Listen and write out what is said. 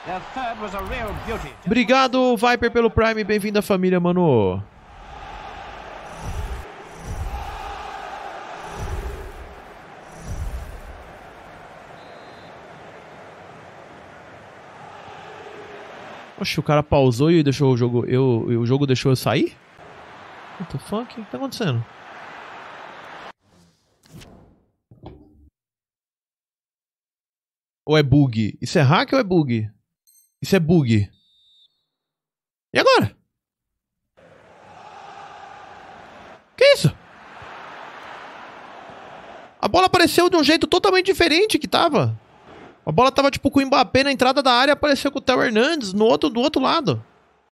Obrigado, Viper, pelo Prime. Bem-vindo à família, mano. Oxe, o cara pausou e deixou o jogo... o jogo deixou eu sair? What the fuck? O que tá acontecendo? Ou é bug? Isso é hack ou é bug? Isso é bug. E agora? Que isso? A bola apareceu de um jeito totalmente diferente que tava. A bola tava tipo com o Mbappé na entrada da área e apareceu com o Theo Hernandes do outro lado.